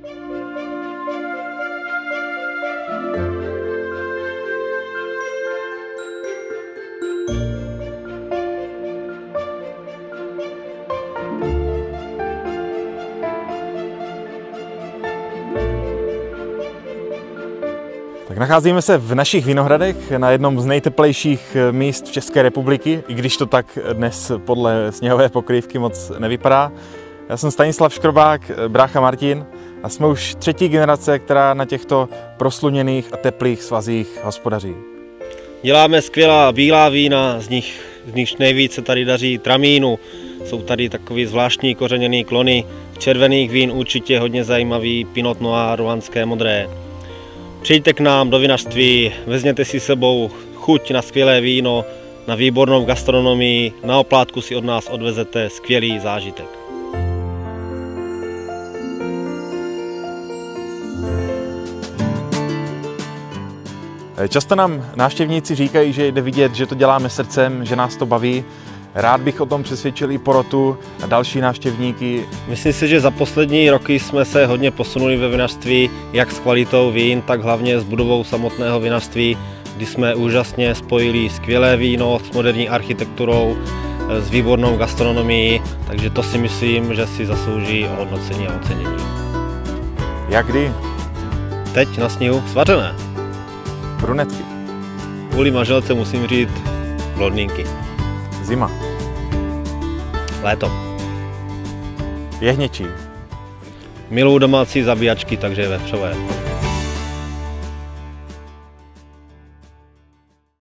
Tak nacházíme se v našich vinohradech na jednom z nejteplejších míst v České republiky, i když to tak dnes podle sněhové pokrývky moc nevypadá. Já jsem Stanislav Škrobák, brácha Martin a jsme už třetí generace, která na těchto prosluněných a teplých svazích hospodaří. Děláme skvělá bílá vína, z nich nejvíce tady daří tramínu. Jsou tady takový zvláštní kořeněný klony červených vín, určitě hodně zajímavý Pinot Noir, ruandské modré. Přijďte k nám do vinařství, vezměte si sebou chuť na skvělé víno, na výbornou gastronomii, na oplátku si od nás odvezete skvělý zážitek. Často nám návštěvníci říkají, že jde vidět, že to děláme srdcem, že nás to baví. Rád bych o tom přesvědčil i porotu a další návštěvníky. Myslím si, že za poslední roky jsme se hodně posunuli ve vinařství, jak s kvalitou vín, tak hlavně s budovou samotného vinařství, kdy jsme úžasně spojili skvělé víno s moderní architekturou, s výbornou gastronomií, takže to si myslím, že si zaslouží ohodnocení a ocenění. Jak kdy? Teď na sněhu svařené. Brunetky. Kvůli manželce musím říct blondýnky. Zima. Léto. Jehněčí. Miluji domácí zabíjačky, takže vepřové.